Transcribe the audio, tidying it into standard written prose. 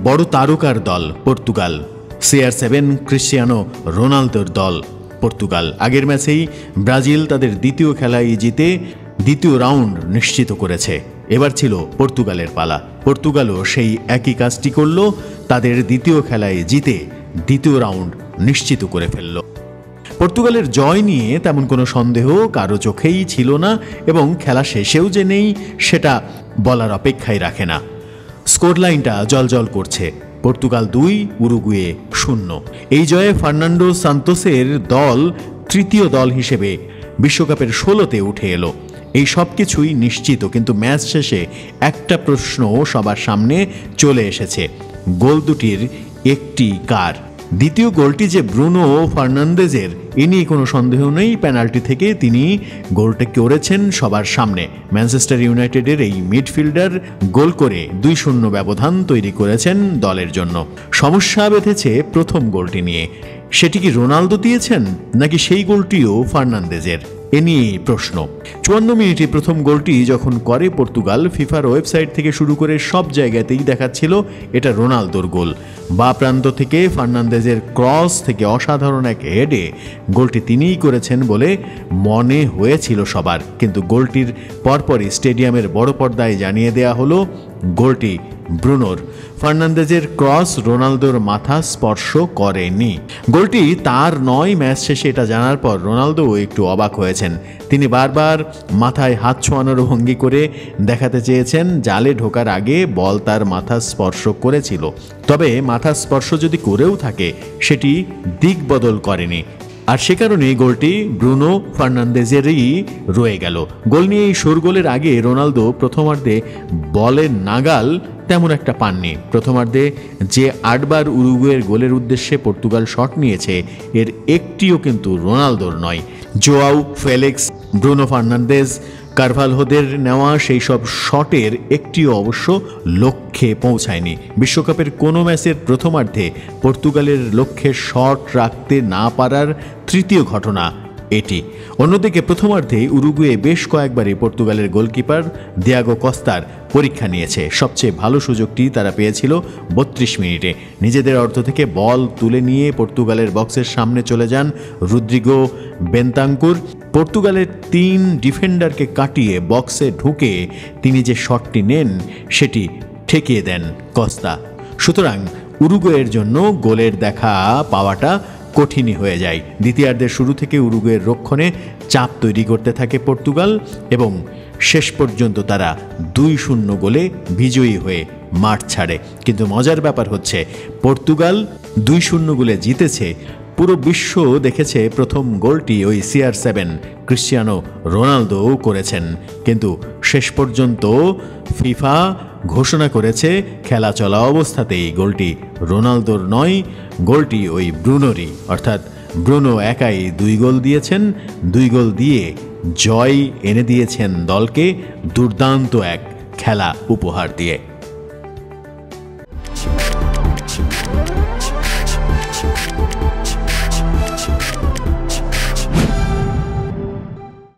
বড় তারকার দল পর্তুগাল, CR7 ক্রিশ্চিয়ানো রোনালদোর দল পর্তুগাল। আগের ম্যাচেই ব্রাজিল তাদের দ্বিতীয় খেলায় জিতে দ্বিতীয় রাউন্ড নিশ্চিত করেছে। এবার ছিল পর্তুগালের পালা। পর্তুগালও সেই একই কাজটি করল, তাদের দ্বিতীয় খেলায় জিতে দ্বিতীয় রাউন্ড নিশ্চিত করে ফেলল। পর্তুগালের জয় নিয়ে তেমন কোনো সন্দেহ কারো চোখেই ছিল না, এবং খেলা শেষেও যে নেই সেটা বলার অপেক্ষাই রাখে না। স্কোর লাইনটা জলজল করছে, পর্তুগাল 2, উরুগুয়ে 0। এই জয়ে ফার্নান্ডো সান্তোসের দল তৃতীয় দল হিসেবে বিশ্বকাপের 16তে উঠে এলো। এই সব কিছুই নিশ্চিত, কিন্তু ম্যাচ শেষে একটা প্রশ্ন সবার সামনে চলে এসেছে, গোল দুটির একটি কার? দ্বিতীয় গোলটি যে ব্রুনো ফার্নান্দেজের, এ নিয়ে কোনো সন্দেহ নেই। পেনাল্টি থেকে তিনি গোলটা করেছেন সবার সামনে। ম্যানচেস্টার ইউনাইটেডের এই মিডফিল্ডার গোল করে 2-0 ব্যবধান তৈরি করেছেন দলের জন্য। সমস্যা বেঁধেছে প্রথম গোলটি নিয়ে। সেটি কি রোনালদো দিয়েছেন, নাকি সেই গোলটিও ফার্নান্দেজের? এ নিয়ে প্রশ্ন। 54 মিনিটে প্রথম গোলটি যখন করে পর্তুগাল, ফিফার ওয়েবসাইট থেকে শুরু করে সব জায়গাতেই দেখাচ্ছিল এটা রোনালদোর গোল। বা প্রান্ত থেকে ফার্নান্দেজের ক্রস থেকে অসাধারণ এক হেডে গোলটি তিনিই করেছেন বলে মনে হয়েছিল সবার, কিন্তু গোলটির পরপরই স্টেডিয়ামের বড় পর্দায় জানিয়ে দেয়া হলো গোলটি ব্রুনোর। ফার্নান্দেজের ক্রস রোনালদোর মাথা স্পর্শ করেনি। গোলটি তার নয়। ম্যাচ শেষে এটা জানার পর রোনালদো একটু অবাক হয়েছেন। তিনি বারবার মাথায় হাত ছোঁয়ানোর ভঙ্গি করে দেখাতে চেয়েছেন জালে ঢোকার আগে বল তার মাথা স্পর্শ করেছিল। তবে মাথা স্পর্শ যদি করেও থাকে সেটি দিক বদল করেনি, আর সে কারণে গোলটি ব্রুনো ফার্নান্দেজেরই রয়ে গেল। গোল নিয়ে এই শোরগোলের আগে রোনালদো প্রথমার্ধে বলের নাগাল তেমন একটা পাননি। প্রথমার্ধে যে 8 বার উরুগুয়ের গোলের উদ্দেশ্যে পর্তুগাল শট নিয়েছে, এর একটিও কিন্তু রোনালদোর নয়। জোয়াও ফেলিক্স, ব্রুনো ফার্নান্দেজ, কারভালহোদের নেওয়া সেই সব শটের একটিও অবশ্য লক্ষ্যে পৌঁছায়নি। বিশ্বকাপের কোনো ম্যাচের প্রথমার্ধে পর্তুগালের লক্ষ্যে শট রাখতে না পারার তৃতীয় ঘটনা এটি। অন্যদিকে প্রথমার্ধে উরুগুয়ে বেশ কয়েকবারই পর্তুগালের গোলকিপার দিয়াগো কস্তার পরীক্ষা নিয়েছে। সবচেয়ে ভালো সুযোগটি তারা পেয়েছিল 32 মিনিটে। নিজেদের অর্ধ থেকে বল তুলে নিয়ে পর্তুগালের বক্সের সামনে চলে যান রদ্রিগো বেন্তাঙ্কুর। পর্তুগালের 3 ডিফেন্ডারকে কাটিয়ে বক্সে ঢুকে তিনি যে শটটি নেন সেটি ঠেকিয়ে দেন কস্তা। সুতরাং উরুগুয়ের জন্য গোলের দেখা পাওয়াটা কঠিনই হয়ে যায়। দ্বিতীয়ার্ধের শুরু থেকে উরুগুয়ের রক্ষণে চাপ তৈরি করতে থাকে পর্তুগাল, এবং শেষ পর্যন্ত তারা 2-0 গোলে বিজয়ী হয়ে মাঠ ছাড়ে। কিন্তু মজার ব্যাপার হচ্ছে, পর্তুগাল 2-0 গোলে জিতেছে, পুরো বিশ্ব দেখেছে প্রথম গোলটি ওই CR7 ক্রিশ্চিয়ানো রোনালদো করেছেন, কিন্তু শেষ পর্যন্ত ফিফা ঘোষণা করেছে খেলা চলা অবস্থাতেই গোলটি রোনালদোর নয়, গোলটি ওই ব্রুনোরই। অর্থাৎ ব্রুনো একাই 2 গোল দিয়েছেন, 2 গোল দিয়ে জয় এনে দিয়েছেন দলকে দুর্দান্ত এক খেলা উপহার দিয়ে।